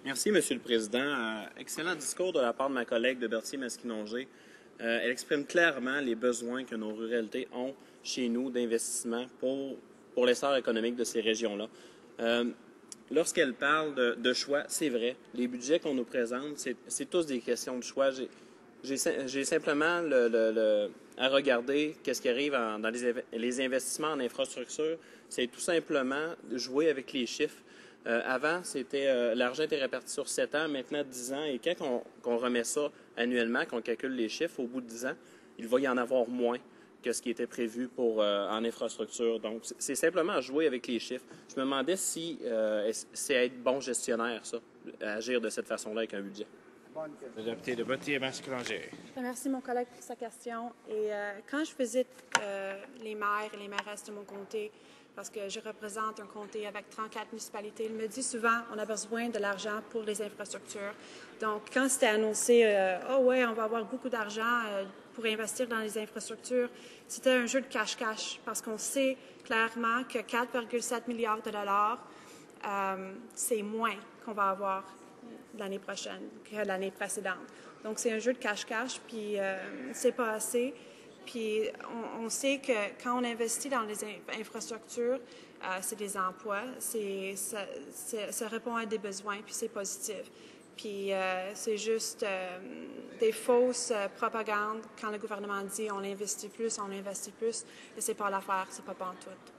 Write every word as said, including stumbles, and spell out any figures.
Merci, M. le Président. Euh, excellent discours de la part de ma collègue de Berthier-Masquinongé. Euh, elle exprime clairement les besoins que nos ruralités ont chez nous d'investissement pour, pour l'essor économique de ces régions-là. Euh, Lorsqu'elle parle de, de choix, c'est vrai. Les budgets qu'on nous présente, c'est tous des questions de choix. J'ai simplement le, le, le, à regarder qu'est-ce qui arrive en, dans les, les investissements en infrastructure. C'est tout simplement jouer avec les chiffres. Euh, avant, c'était euh, l'argent était réparti sur sept ans, maintenant dix ans. Et quand on, qu'on remet ça annuellement, qu'on calcule les chiffres, au bout de dix ans, il va y en avoir moins que ce qui était prévu pour, euh, en infrastructure. Donc, c'est simplement jouer avec les chiffres. Je me demandais si euh, c'est être bon gestionnaire, ça, agir de cette façon-là avec un budget. Le député de Berthier-Masquinongé. Je remercie mon collègue pour sa question. Et euh, quand je visite euh, les maires et les mairesses de mon comté, parce que je représente un comté avec trente-quatre municipalités, il me dit souvent on a besoin de l'argent pour les infrastructures. Donc, quand c'était annoncé, euh, oh ouais, on va avoir beaucoup d'argent euh, pour investir dans les infrastructures, c'était un jeu de cache-cache parce qu'on sait clairement que quatre virgule sept milliards de dollars, euh, c'est moins qu'on va avoir l'année prochaine que l'année précédente. Donc, c'est un jeu de cache-cache, puis euh, c'est pas assez. Puis, on, on sait que quand on investit dans les infrastructures, euh, c'est des emplois, c'est, ça, ça répond à des besoins, puis c'est positif. Puis, euh, c'est juste euh, des fausses euh, propagandes quand le gouvernement dit on investit plus, on investit plus, et c'est pas l'affaire, c'est pas pantoute.